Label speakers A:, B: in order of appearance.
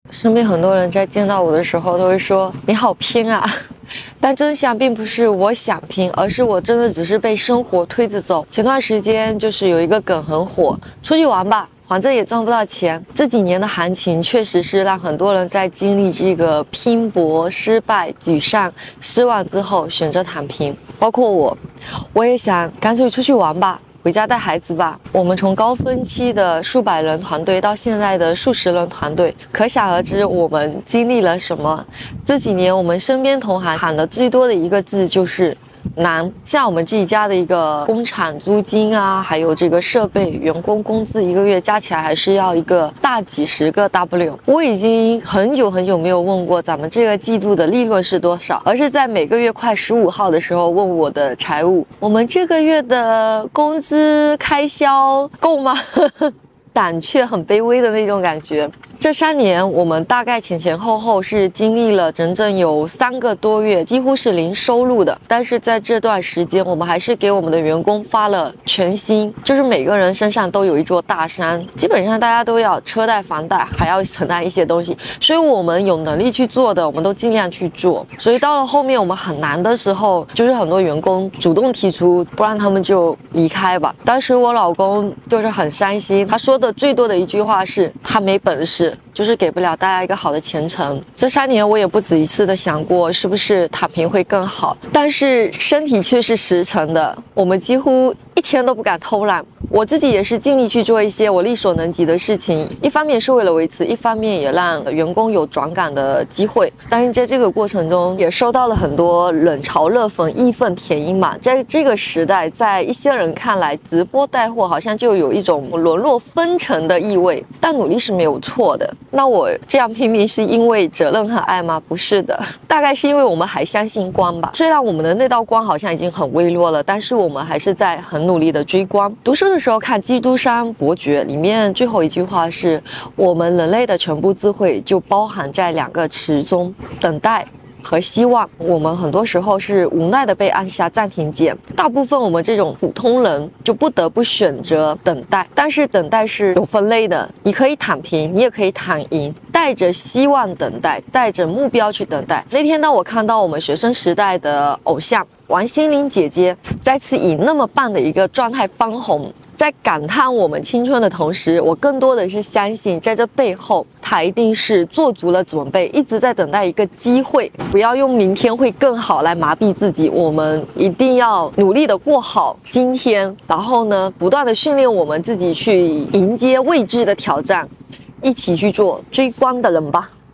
A: 身边很多人在见到我的时候都会说你好拼啊，但真相并不是我想拼，而是我真的只是被生活推着走。前段时间就是有一个梗很火，出去玩吧，反正也挣不到钱。这几年的行情确实是让很多人在经历这个拼搏、失败、沮丧、失望之后选择躺平，包括我也想干脆出去玩吧，回家带孩子吧。我们从高峰期的数百人团队到现在的数十人团队，可想而知我们经历了什么。这几年我们身边同行喊的最多的一个字就是难。像我们自己家的一个工厂租金啊，还有这个设备、员工工资，一个月加起来还是要一个大几十个 W。我已经很久没有问过咱们这个季度的利润是多少，而是在每个月快15号的时候问我的财务，我们这个月的工资开销够吗？胆却很卑微的那种感觉。这3年我们大概前后是经历了整整有3个多月几乎是零收入的，但是在这段时间我们还是给我们的员工发了全薪，就是每个人身上都有一座大山，基本上大家都要车贷房贷，还要承担一些东西，所以我们有能力去做的我们都尽量去做。所以到了后面我们很难的时候，就是很多员工主动提出不然他们就离开吧。当时我老公就是很伤心，他说的最多的一句话是他没本事，就是给不了大家一个好的前程。这3年我也不止一次的想过是不是躺平会更好，但是身体却是实诚的，我们几乎一天都不敢偷懒。我自己也是尽力去做一些我力所能及的事情，一方面是为了维持，一方面也让员工有转岗的机会。但是在这个过程中也收到了很多冷嘲热讽、义愤填膺嘛。在这个时代，在一些人看来，直播带货好像就有一种沦落分成的意味，但努力是没有错的。那我这样拼命是因为责任和爱吗？不是的，大概是因为我们还相信光吧。虽然我们的那道光好像已经很微弱了，但是我们还是在很努力的追光。读书的时候看《基督山伯爵》，里面最后一句话是我们人类的全部智慧就包含在2个词中，等待和希望。我们很多时候是无奈的被按下暂停键，大部分我们这种普通人就不得不选择等待。但是等待是有分类的，你可以躺平，你也可以躺赢，带着希望等待，带着目标去等待。那天当我看到我们学生时代的偶像王心凌姐姐再次以那么棒的一个状态翻红，在感叹我们青春的同时，我更多的是相信在这背后她一定是做足了准备，一直在等待一个机会。不要用明天会更好来麻痹自己，我们一定要努力的过好今天，然后呢不断的训练我们自己去迎接未知的挑战，一起去做追光的人吧。